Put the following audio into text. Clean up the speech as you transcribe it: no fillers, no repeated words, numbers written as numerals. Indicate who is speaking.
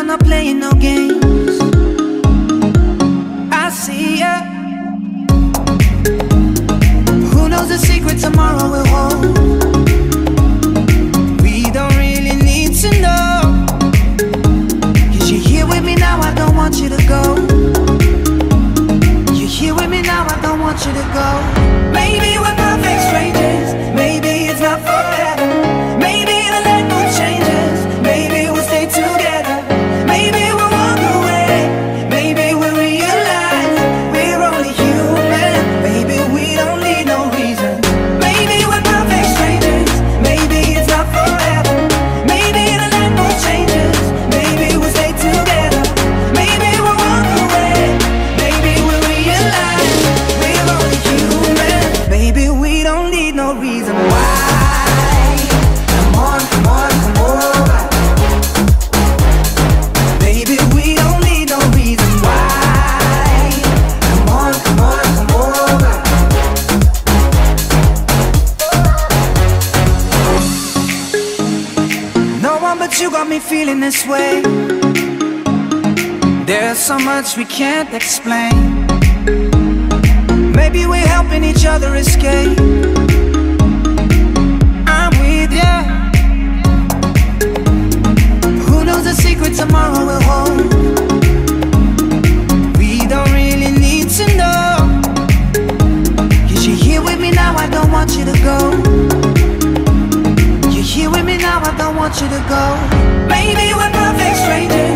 Speaker 1: not playing no games. I see ya. Who knows the secret tomorrow will hold? We don't really need to know. 'Cause you're here with me now, I don't want you to go. You're here with me now, I don't want you to go. Maybe we're perfect strangers, maybe it's not forever. Maybe the light will change us, maybe we'll stay together. Maybe we'll walk away, maybe we'll realize we're only human. Maybe we don't need no reason. Maybe we're perfect strangers, maybe it's not forever. Maybe the light will change us, maybe we'll stay together. Maybe we'll walk away, maybe we'll realize we're only human. Maybe we don't need no reason why. Come on, come on, come over. Baby, we don't need no reason why. Come on, come on, come over. No one but you got me feeling this way. There's so much we can't explain. Maybe we're helping each other escape. I'm with ya. Who knows the secret tomorrow will hold? We don't really need to know. 'Cause you're here with me now, I don't want you to go. You're here with me now, I don't want you to go. Maybe we're perfect strangers,